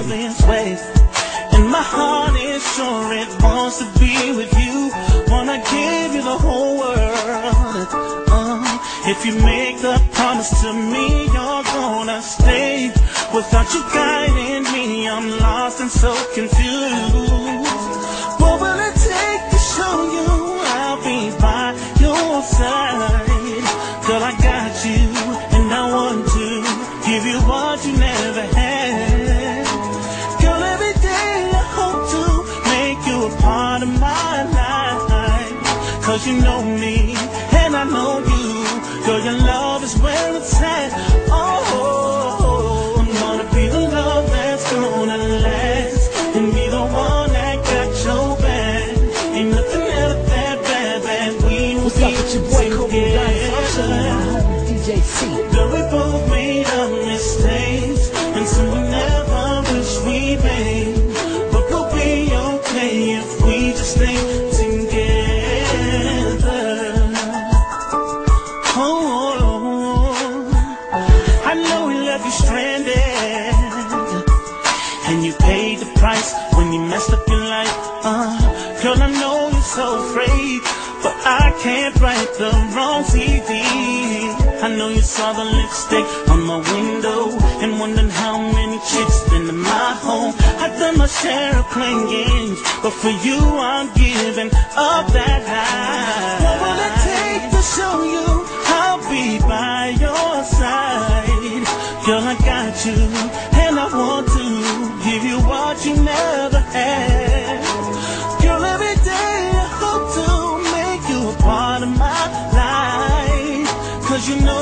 this way. And my heart is sure it wants to be with you. Wanna give you the whole world. If you make the promise to me, you're gonna stay. Without you guiding me, I'm lost and so confused. What will it take to show you I'll be by your side? Girl, I got you, and I want to give you what you never had. Girl, every day I hope to make you a part of my life. Cause you know me, and I know you. Girl, your love is where it's at. Oh, I'm gonna be the love that's gonna last, and be the one that got your back. Ain't nothing ever that bad we will What's up with your boy Kobe Dice? DJ C. Girl, we both made our mistakes, and some we never wish we made. But we'll be okay if we just stay together. I know we left you stranded, and you paid the price when you messed up your life. Girl, I know you're so afraid, but I can't write the wrong CD. I know you saw the lipstick on my window and wondering how many chicks been in my home. I've done my share of playing games, but for you I'm giving up that high. What will it take to show you I'll be by your side? Girl, I got you, and I want to give you what you never had. Girl, every day I hope to make you a part of my life. Cause you know